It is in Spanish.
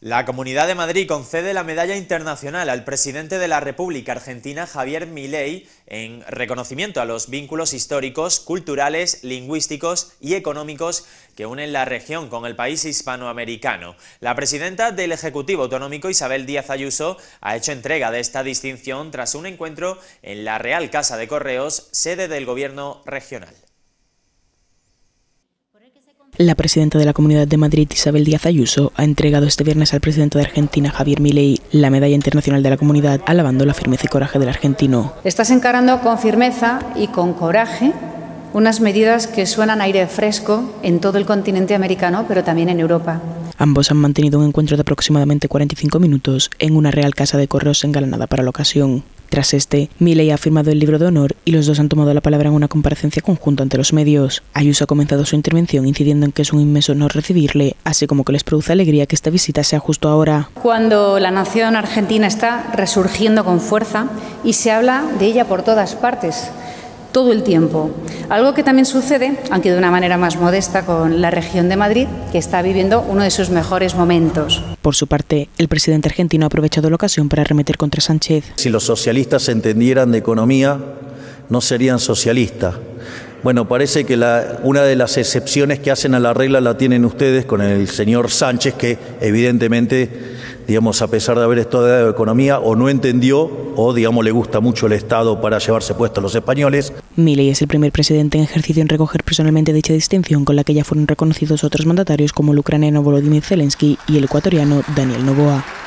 La Comunidad de Madrid concede la medalla internacional al presidente de la República Argentina, Javier Milei, en reconocimiento a los vínculos históricos, culturales, lingüísticos y económicos que unen la región con el país hispanoamericano. La presidenta del Ejecutivo Autonómico, Isabel Díaz Ayuso, ha hecho entrega de esta distinción tras un encuentro en la Real Casa de Correos, sede del Gobierno regional. La presidenta de la Comunidad de Madrid, Isabel Díaz Ayuso, ha entregado este viernes al presidente de Argentina, Javier Milei, la Medalla Internacional de la Comunidad, alabando la firmeza y coraje del argentino. Estás encarando con firmeza y con coraje unas medidas que suenan a aire fresco en todo el continente americano, pero también en Europa. Ambos han mantenido un encuentro de aproximadamente 45 minutos en una Real Casa de Correos engalanada para la ocasión. Tras este, Milei ha firmado el libro de honor y los dos han tomado la palabra en una comparecencia conjunta ante los medios. Ayuso ha comenzado su intervención incidiendo en que es un inmenso honor recibirle, así como que les produce alegría que esta visita sea justo ahora. Cuando la nación argentina está resurgiendo con fuerza y se habla de ella por todas partes, todo el tiempo. Algo que también sucede, aunque de una manera más modesta, con la región de Madrid, que está viviendo uno de sus mejores momentos. Por su parte, el presidente argentino ha aprovechado la ocasión para arremeter contra Sánchez. Si los socialistas entendieran de economía, no serían socialistas. Bueno, parece que una de las excepciones que hacen a la regla la tienen ustedes con el señor Sánchez, que evidentemente, digamos, a pesar de haber estudiado economía, o no entendió, o digamos, le gusta mucho el Estado para llevarse puesto a los españoles. Milei es el primer presidente en ejercicio en recoger personalmente dicha distinción, con la que ya fueron reconocidos otros mandatarios como el ucraniano Volodymyr Zelensky y el ecuatoriano Daniel Noboa.